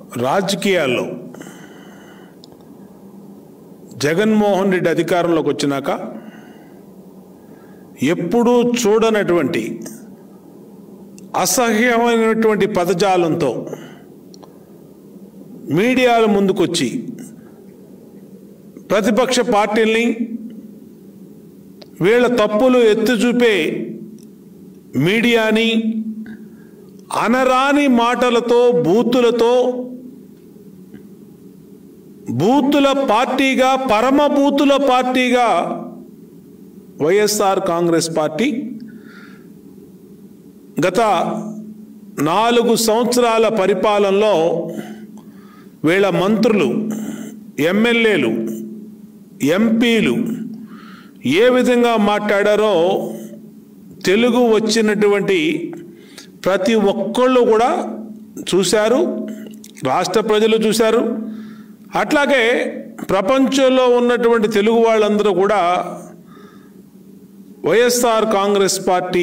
రాజకీయాల్లో జగన్మోహన్ రెడ్డి అధికారంలోకి వచ్చినాక ఎప్పుడూ చూడనటువంటి అసహ్యమైనటువంటి పదజాలంతో మీడియాల ముందుకొచ్చి ప్రతిపక్ష పార్టీల్ని వీళ్ళ తప్పులు ఎత్తి చూపే మీడియాని అనరాని మాటలతో బూతుల పార్టీగా పరమ బూతుల పార్టీగా వైఎస్ఆర్ కాంగ్రెస్ పార్టీ గత 4 సంవత్సరాల పరిపాలనలో వీళ్ళ మంత్రులు, ఎమ్మెల్యేలు, ఎంపీలు ఏ విధంగా మాట్లాడారో తెలుగు వచ్చినటువంటి ప్రతి ఒక్కళ్ళు కూడా చూశారు, రాష్ట్ర ప్రజలు చూశారు. అట్లాగే ప్రపంచంలో ఉన్నటువంటి తెలుగు వాళ్ళందరూ కూడా వైఎస్ఆర్ కాంగ్రెస్ పార్టీ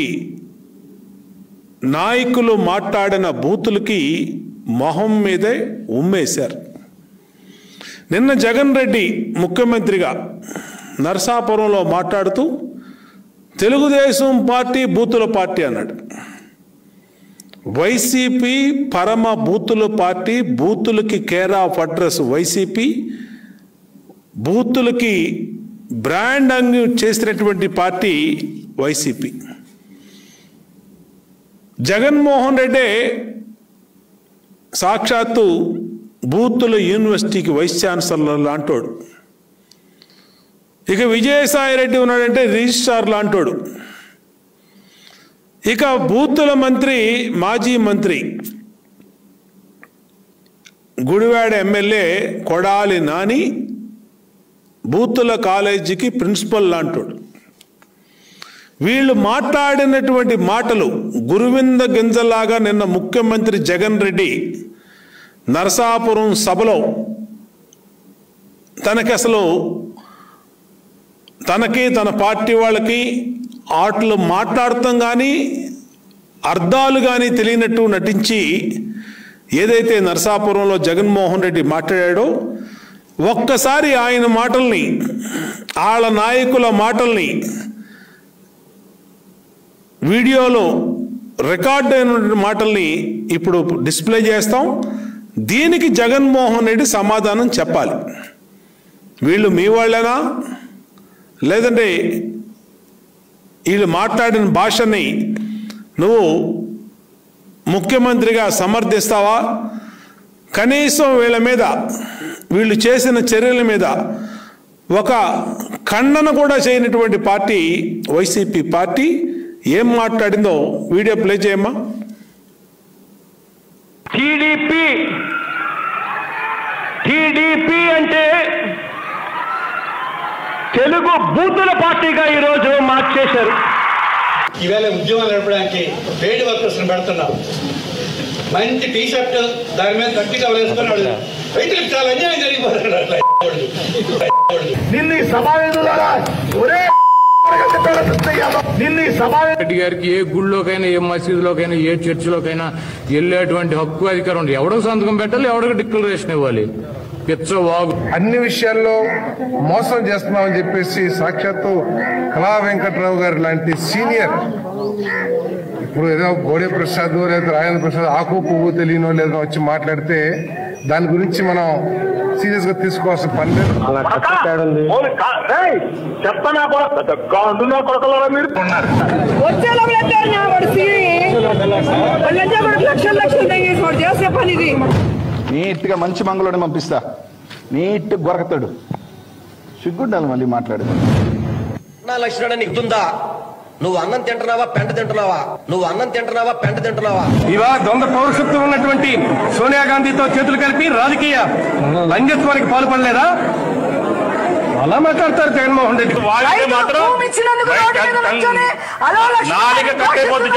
నాయకులు మాట్లాడిన బూతులకి మొహం మీదే ఉమ్మేశారు. నిన్న జగన్ రెడ్డి ముఖ్యమంత్రిగా నరసాపురంలో మాట్లాడుతూ తెలుగుదేశం పార్టీ బూతుల పార్టీ అన్నాడు. వైసీపీ పరమ బూతుల పార్టీ, బూతులకి కేర్ ఆఫ్ అడ్రస్ వైసీపీ, బూతులకి బ్రాండింగ్ చేసినటువంటి పార్టీ వైసీపీ. జగన్మోహన్ రెడ్డి సాక్షాత్తు బూతుల యూనివర్సిటీకి వైస్ ఛాన్సలర్ లాంటోడు. ఇక విజయసాయి రెడ్డి ఉన్నాడంటే రిజిస్ట్రార్ లాంటోడు. ఇక బూతుల మంత్రి, మాజీ మంత్రి, గుడివాడ ఎమ్మెల్యే కొడాలి నాని బూతుల కాలేజీకి ప్రిన్సిపల్ లాంటోడు. వీళ్ళు మాట్లాడినటువంటి మాటలు గురువింద గింజలాగా నిన్న ముఖ్యమంత్రి జగన్ రెడ్డి నరసాపురం సభలో తనకి తన పార్టీ వాళ్ళకి ఆటలు మాట్లాడటం కానీ అర్థాలు కానీ తెలియనట్టు నటించి ఏదైతే నరసాపురంలో జగన్మోహన్ రెడ్డి మాట్లాడాడో ఒక్కసారి ఆయన మాటల్ని, వాళ్ళ నాయకుల మాటల్ని వీడియోలో రికార్డ్ అయిన మాటల్ని ఇప్పుడు డిస్ప్లే చేస్తాం. దీనికి జగన్మోహన్ రెడ్డి సమాధానం చెప్పాలి. వీళ్ళు మీ వాళ్ళేనా, లేదంటే వీళ్ళు మాట్లాడిన భాషని నువ్వు ముఖ్యమంత్రిగా సమర్థిస్తావా? కనీసం వీళ్ళ మీద, వీళ్ళు చేసిన చర్యల మీద ఒక ఖండన కూడా చేయనటువంటి పార్టీ వైసీపీ పార్టీ ఏం మాట్లాడిందో వీడియో ప్లే చేయమ్మా. టీడీపీ అంటే తెలుగు బూతుల పార్టీగా ఈరోజు మార్చేశారు. ఈవేళ ఉద్యమాలు నడపడానికి పేడ్ వర్కర్స్ పెడుతున్నాం. మంచి టీ షర్ట్ దాని మీద గట్టిగా వేసుకొని రైతులకు చాలా అన్యాయం జరిగిపోతున్నాడు. రెడ్డి గారికి ఏ గుళ్ళోకైనా, ఏ మసీదులోకైనా, ఏ చర్చిలోకైనా వెళ్ళేటువంటి హక్కు అధికారం ఉంది. ఎవడో సంతకం పెట్టాలి, ఎవడికి డిక్లరేషన్ ఇవ్వాలి. పిచ్చవాగు అన్ని విషయాల్లో మోసం చేస్తున్నామని చెప్పేసి సాక్షాత్తు కళా వెంకట్రావు గారు లాంటి సీనియర్, ఇప్పుడు ఏదో గోడే ప్రసాద్ లేదా రాజేంద్ర ప్రసాద్ ఆకు పువ్వు తెలియనో లేదో వచ్చి మాట్లాడితే దాని గురించి మనం సీరియస్ గా తీసుకోవాల్సిన పని లేదు. నీట్ గా మంచి మంగళోని పంపిస్తా, నీట్ గొరకతాడు. సిగ్గుండాలి మళ్ళీ మాట్లాడేది. నా లక్షణం నీకు ఉందా? నువ్వు అన్నం తింటున్నావా, పెంట తింటున్నావా? నువ్వు అన్నం తింటున్నావా, పెంట తింటున్నావా? ఇవా ద్వంద్వ పౌరసత్వం ఉన్నటువంటి సోనియా గాంధీతో చేతులు కలిపి రాజకీయ లంజత్వానికి పాల్పడలేదా? అలా మాట్లాడతారు జగన్మోహన్ రెడ్డి. వాళ్ళకి మాత్రం నాలుగు కట్టేపోతుంది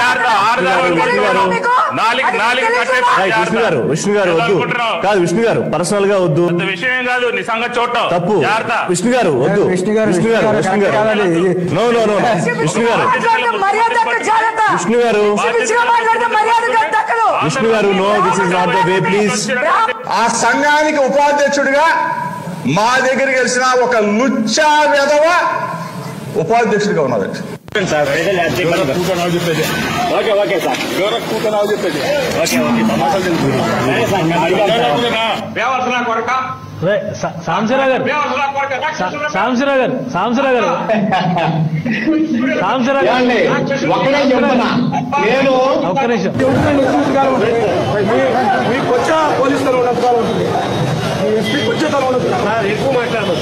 విష్ణు గారు వద్దు కాదు, విష్ణు గారు పర్సనల్ గా వద్దు, విషయం కాదు, నీ సంగతి చూడటం తప్పు. విష్ణు గారు వద్దు, విష్ణు గారు విష్ణు గారు విష్ణు గారు no, this is not the way please. ఆ సంఘానికి ఉపాధ్యక్షుడిగా మా దగ్గరికి వచ్చిన ఒక లుచ్చా వెధవ ఉపాధ్యక్షుడిగా ఉన్నది. సాంబశివరావు గారు ఒక్క నిమిషం. మీకు వచ్చా పోలీసు తల ఉన్నంతకాలం ఉంటుంది, ఎస్పీకి వచ్చే తల ఉండదు. ఎక్కువ మాట్లాడవచ్చు.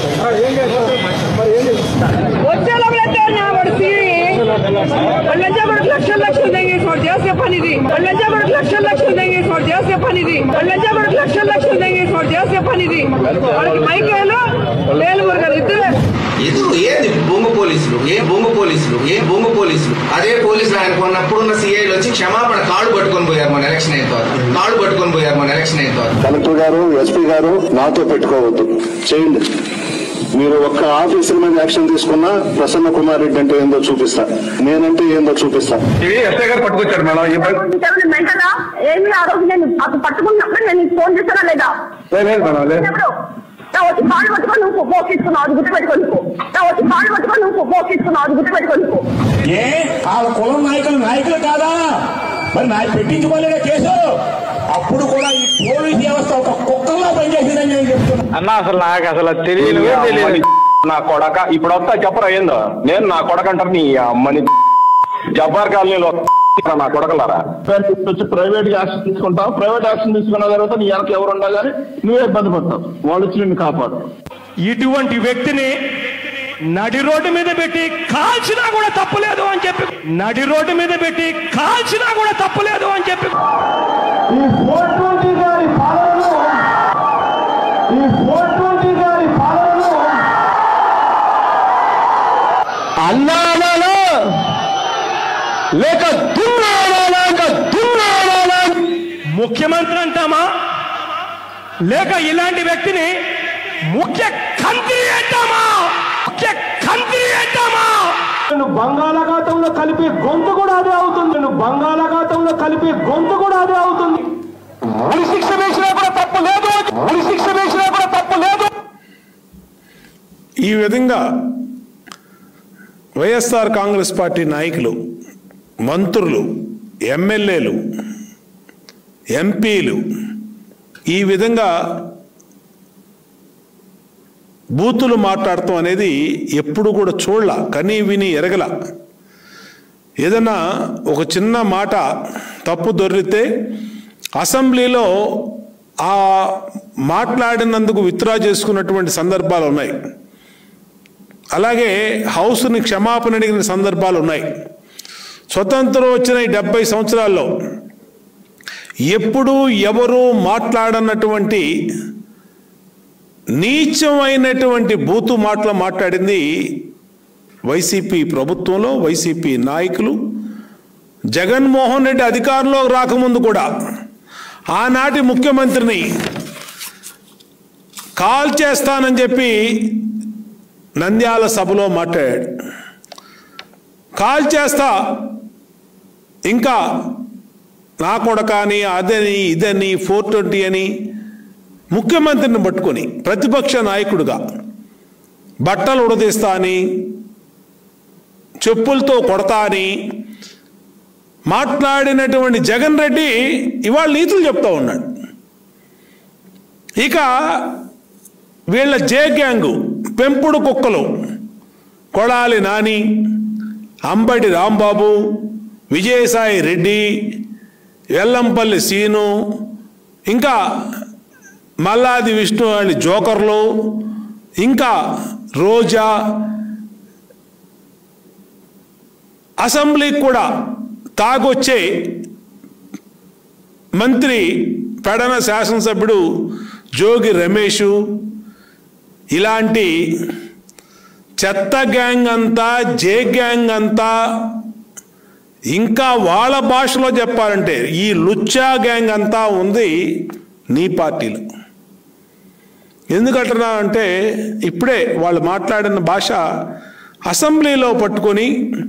లక్షలు देंगे इस और जैसे पानी दी लक्षल देंगे इस और जैसे पानी दी लक्षल देंगे इस और जैसे पानी दी వాళ్ళకి మైక్ ఏలో వేలు మురగలు ఇద్దరే. ఇది ఏంది బొంగు పోలీసులు అదే పోలీసులు ఆయన కొన్నప్పుడున్న సిఐలు వచ్చి క్షమాపణ కాళ్ళు పట్టుకొని పోయారు మన ఎలక్షన్ అయిన తర్వాత. కలెక్టర్ గారు, ఎస్పీ గారు నాతో పెట్టుకోవద్దు, చేయండి. మీరు ఒక్క ఆఫీసర్ మీద యాక్షన్ తీసుకున్నా ప్రసన్న కుమార్ రెడ్డి అంటే ఏందో చూపిస్తా, నేనంటే ఏందో చూపిస్తా. ఎస్ఐ గారు పట్టుకొచ్చారు మేడం. ఏమి ఆ రోజు నేను అది పట్టుకున్నప్పుడు నేను ఫోన్ చేశానా లేదా? వచ్చి కాళ్ళు పట్టుకొని నువ్వు పోషిస్తున్నావు, అది గుర్తుపెట్టుకొని వచ్చి కాళ్ళు పట్టుకొని నువ్వు పోషిస్తున్నావు, అది గుర్తుపెట్టుకొని. ఏ వాళ్ళ కులం నాయకులు కాదా మరి పెట్టించుకోలేదా కేసు? అప్పుడు కూడా ఈ పోలీస్ వ్యవస్థ ఒక కుక్కల్లా పనిచేసిందని నేను చెప్తున్నా. అన్న నాకు తెలియదు నా కొడక. ఇప్పుడు వస్తా చెప్పరా ఏందో, నేను నా కొడక అంటారు నీ అమ్మని జబ్బార్ కాలనీలో నా కొడకలారా. వచ్చి ప్రైవేట్ యాక్షన్ తీసుకుంటావు, ప్రైవేట్ యాక్షన్ తీసుకున్న తర్వాత నీ వెనక ఎవరు ఉండాలి కానీ నువ్వే ఇబ్బంది పడతావు, వాళ్ళు వచ్చి నిన్ను కాపాడు. ఇటువంటి వ్యక్తిని నడి రోడ్డు మీద పెట్టి కాల్చినా కూడా తప్పులేదు అని చెప్పి ఈ 420 గారి పాలనలో అన్నాలో లేక దున్నాలా ముఖ్యమంత్రి అంటామా, లేక ఇలాంటి వ్యక్తిని ముఖ్య కంత్రి అంటామా? బంగాళాఖాతంలో కలిపే గొంతు కూడా అదే అవుతుంది. శిక్ష వేసినా కూడా తప్పు లేదు. ఈ విధంగా వైఎస్ఆర్ కాంగ్రెస్ పార్టీ నాయకులు, మంత్రులు, ఎమ్మెల్యేలు, ఎంపీలు ఈ విధంగా బూతులు మాట్లాడటం అనేది ఎప్పుడు కూడా చూడలా, కనీ విని ఎరగల. ఏదన్నా ఒక చిన్న మాట తప్పు దొరికితే అసెంబ్లీలో ఆ మాట్లాడినందుకు విత్డ్రా చేసుకున్నటువంటి సందర్భాలు ఉన్నాయి. అలాగే హౌస్ని క్షమాపణ అడిగిన సందర్భాలు ఉన్నాయి. స్వతంత్రం వచ్చిన ఈ 70 సంవత్సరాల్లో ఎప్పుడూ ఎవరు మాట్లాడనటువంటి నీచమైనటువంటి బూతు మాటలు మాట్లాడింది వైసీపీ ప్రభుత్వంలో వైసీపీ నాయకులు. జగన్మోహన్ రెడ్డి అధికారంలో రాకముందు కూడా ఆనాటి ముఖ్యమంత్రిని కాల్ చేస్తానని చెప్పి నంద్యాల సభలో మాట్లాడాడు. కాల్ చేస్తా, ఇంకా నా కొడక అని, అదని ఇదని 420 అని ముఖ్యమంత్రిని పట్టుకొని ప్రతిపక్ష నాయకుడిగా బట్టలు ఉడదీస్తా అని, చెప్పులతో కొడతా అని మాట్లాడినటువంటి జగన్ రెడ్డి ఇవాళ నీతులు చెప్తా ఉన్నాడు. ఇక వీళ్ళ జే గ్యాంగు పెంపుడు కుక్కలు కొడాలి నాని, అంబటి రాంబాబు, విజయసాయి రెడ్డి, వెల్లంపల్లి సీను, ఇంకా మల్లాది విష్ణు అని జోకర్లు, ఇంకా రోజా, అసెంబ్లీకి కూడా తాగొచ్చే మంత్రి పెడన శాసనసభ్యుడు జోగి రమేష్, ఇలాంటి చెత్త గ్యాంగ్ అంతా, జే గ్యాంగ్ అంతా, ఇంకా వాళ్ళ భాషలో చెప్పాలంటే ఈ లుచ్చా గ్యాంగ్ అంతా ఉంది నీ పార్టీలో. ఎందుకంటున్నా అంటే ఇప్పుడే వాళ్ళు మాట్లాడిన భాష అసెంబ్లీలో పట్టుకొని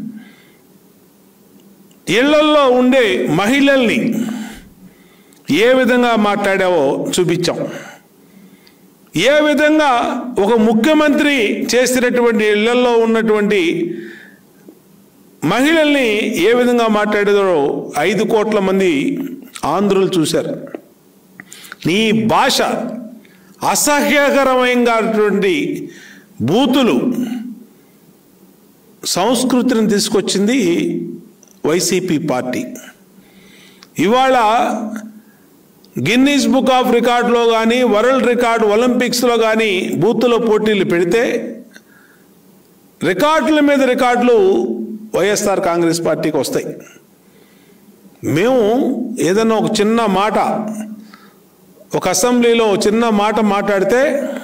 ఇళ్లల్లో ఉండే మహిళల్ని ఏ విధంగా మాట్లాడావో చూపించాం. ఏ విధంగా ఒక ముఖ్యమంత్రి చేసినటువంటి ఇళ్లలో ఉన్నటువంటి మహిళల్ని ఏ విధంగా మాట్లాడారో 5 కోట్ల మంది ఆంధ్రులు చూశారు. నీ భాష అసహ్యకరమైనటువంటి బూతులు సంస్కృతిని తీసుకొచ్చింది వైసీపీ పార్టీ. ఇవాళ గిన్నీస్ బుక్ ఆఫ్ రికార్డులో కానీ, వరల్డ్ రికార్డ్ ఒలింపిక్స్లో కానీ బూతుల పోటీలు పెడితే రికార్డుల మీద రికార్డులు వైఎస్ఆర్ కాంగ్రెస్ పార్టీకి వస్తాయి. మేము ఏదైనా ఒక చిన్న మాట, ఒక అసెంబ్లీలో చిన్న మాట మాట్లాడితే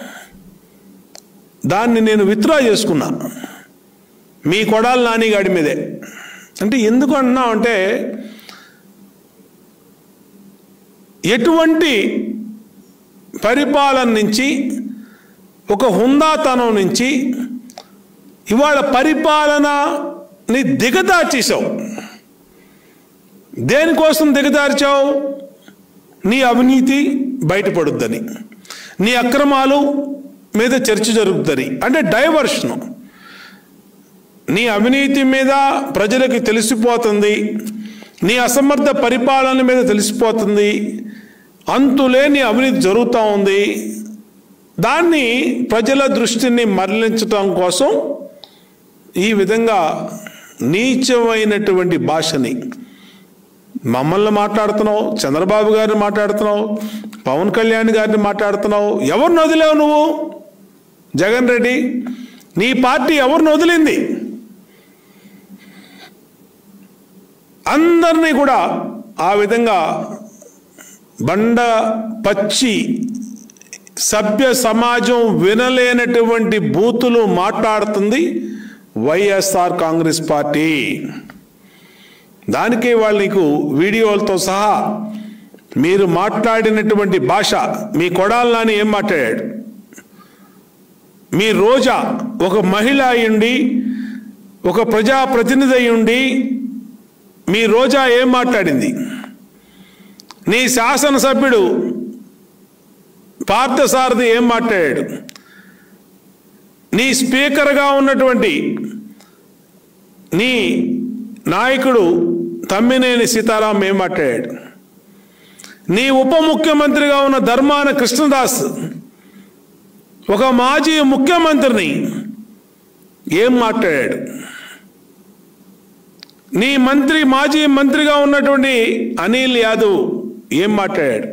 దాన్ని నేను విత్డ్రా చేసుకున్నా మీ కొడాలి నానిగాడి మీదే. అంటే ఎందుకు అంటున్నాం అంటే ఎటువంటి పరిపాలన నుంచి, ఒక హుందాతనం నుంచి ఇవాళ పరిపాలనని దిగదార్చేశావు. దేనికోసం దిగదార్చావు? నీ అవినీతి బయటపడుద్దని, నీ అక్రమాలు మీద చర్చ జరుగుతుంది, అంటే డైవర్షను. నీ అవినీతి మీద ప్రజలకు తెలిసిపోతుంది, నీ అసమర్థ పరిపాలన మీద తెలిసిపోతుంది, అంతులేని అవినీతి జరుగుతూ ఉంది. దాన్ని ప్రజల దృష్టిని మరలించడం కోసం ఈ విధంగా నీచమైనటువంటి భాషని మమ్మల్ని మాట్లాడుతున్నావు, చంద్రబాబు గారిని మాట్లాడుతున్నావు, పవన్ కళ్యాణ్ గారిని మాట్లాడుతున్నావు. ఎవరిని వదిలేవు నువ్వు? జగన్ రెడ్డి నీ పార్టీ ఎవరిని వదిలింది? అందరినీ కూడా ఆ విధంగా బండ పచ్చి సభ్య సమాజం వినలేనటువంటి బూతులు మాట్లాడుతుంది వైఎస్ఆర్ కాంగ్రెస్ పార్టీ. దానికి వాళ్ళు నీకు వీడియోలతో సహా మీరు మాట్లాడినటువంటి భాష, మీ కొడాలి నాని ఏం మాట్లాడాడు, మీ రోజా ఒక మహిళ అయ్యుండి, ఒక ప్రజాప్రతినిధి అయ్యుండి మీ రోజా ఏం మాట్లాడింది, నీ శాసనసభ్యుడు పార్థసారథి ఏం మాట్లాడాడు, నీ స్పీకర్గా ఉన్నటువంటి నీ నాయకుడు తమ్మినేని సీతారాం ఏం మాట్లాడాడు, నీ ఉప ముఖ్యమంత్రిగా ఉన్న ధర్మాన కృష్ణదాస్ ఒక మాజీ ముఖ్యమంత్రిని ఏం మాట్లాడాడు, నీ మాజీ మంత్రిగా ఉన్నటువంటి అనిల్ యాదవ్ ఏం మాట్లాడాడు,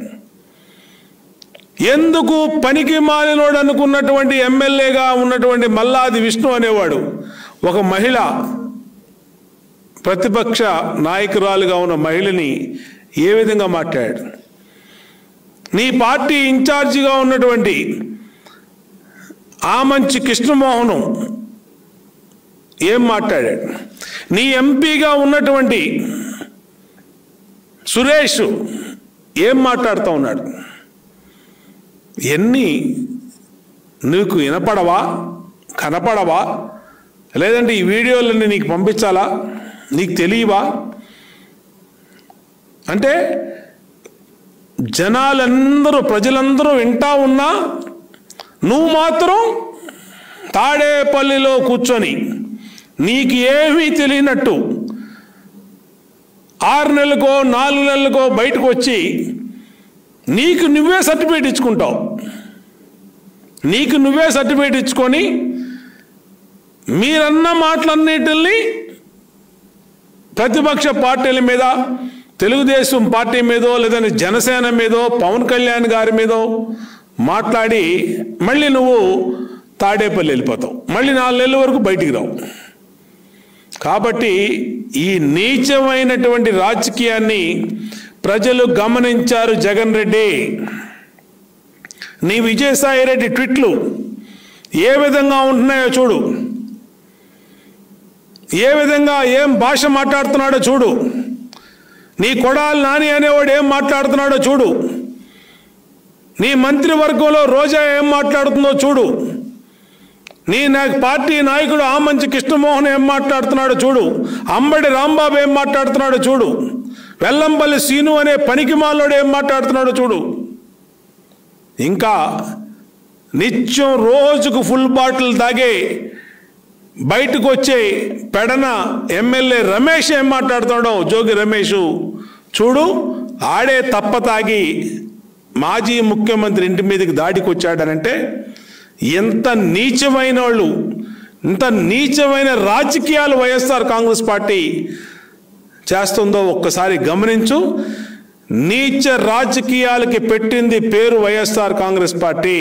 ఎందుకు పనికి మాలినోడు అనుకున్నటువంటి ఎమ్మెల్యేగా ఉన్నటువంటి మల్లాది విష్ణు అనేవాడు ఒక మహిళ, ప్రతిపక్ష నాయకురాలుగా ఉన్న మహిళని ఏ విధంగా మాట్లాడాడు, నీ పార్టీ ఇన్ఛార్జిగా ఉన్నటువంటి ఆమంచి కృష్ణమోహను ఏం మాట్లాడాడు, నీ ఎంపీగా ఉన్నటువంటి సురేష్ ఏం మాట్లాడుతూ ఉన్నాడు. ఎన్ని నీకు వినపడవా, కనపడవా? లేదంటే ఈ వీడియోలన్నీ నీకు పంపించాలా? నీకు తెలియవా? అంటే జనాలందరూ, ప్రజలందరూ వింటా ఉన్నా నువ్వు మాత్రం తాడేపల్లిలో కూర్చొని నీకు ఏమీ తెలియనట్టు 6 నెలలకో 4 నెలలకో బయటకు వచ్చి నీకు నువ్వే సర్టిఫికేట్ ఇచ్చుకుంటావు. నీకు నువ్వే సర్టిఫికేట్ ఇచ్చుకొని మీరన్న మాటలన్నిటిని ప్రతిపక్ష పార్టీల మీద, తెలుగుదేశం పార్టీ మీదో లేదంటే జనసేన మీదో పవన్ కళ్యాణ్ గారి మీదో మాట్లాడి మళ్ళీ నువ్వు తాడేపల్లి వెళ్ళిపోతావు, మళ్ళీ 4 నెలల వరకు బయటికి రావు. కాబట్టి ఈ నీచమైనటువంటి రాజకీయాన్ని ప్రజలు గమనించారు. జగన్ రెడ్డి, నీ విజయసాయి రెడ్డి ట్వీట్లు ఏ విధంగా ఉంటున్నాయో చూడు. ఏ విధంగా ఏం భాష మాట్లాడుతున్నాడో చూడు. నీ కొడాలి నాని అనేవాడు ఏం మాట్లాడుతున్నాడో చూడు. నీ మంత్రివర్గంలో రోజా ఏం మాట్లాడుతుందో చూడు. నీ పార్టీ నాయకుడు ఆమంచి కృష్ణమోహన్ ఏం మాట్లాడుతున్నాడో చూడు. అంబడి రాంబాబు ఏం మాట్లాడుతున్నాడో చూడు. వెల్లంపల్లి సీను అనే పనికిమాలోడు ఏం మాట్లాడుతున్నాడో చూడు. ఇంకా నిత్యం రోజుకు ఫుల్ బాటిల్ తాగే బయటకు వచ్చే పెడన ఎమ్మెల్యే రమేష్ ఏం మాట్లాడుతున్నాడో, జోగి రమేష్ చూడు. ఆడే తప్ప తాగి మాజీ ముఖ్యమంత్రి ఇంటి మీదకి దాడికి వచ్చాడనంటే ఎంత నీచమైన వాళ్ళు, ఇంత నీచమైన రాజకీయాలు వైఎస్ఆర్ కాంగ్రెస్ పార్టీ చేస్తుందో ఒక్కసారి గమనించు. నీచ రాజకీయాలకి పెట్టింది పేరు వైఎస్ఆర్ కాంగ్రెస్ పార్టీ.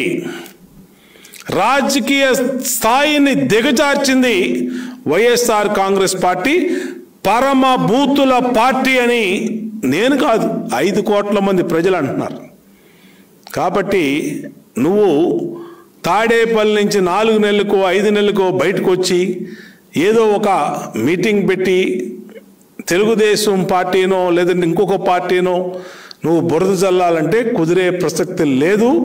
రాజకీయ స్థాయిని దిగజార్చింది వైఎస్ఆర్ కాంగ్రెస్ పార్టీ. పరమ బూతుల పార్టీ అని నేను కాదు, 5 కోట్ల మంది ప్రజలు అంటున్నారు. కాబట్టి నువ్వు తాడేపల్లి నుంచి 4 నెలలకో 5 నెలలకో బయటకు వచ్చి ఏదో ఒక మీటింగ్ పెట్టి తెలుగుదేశం పార్టీనో లేదంటే ఇంకొక పార్టీనో నువ్వు బురద జల్లాలంటే కుదిరే ప్రసక్తి లేదు.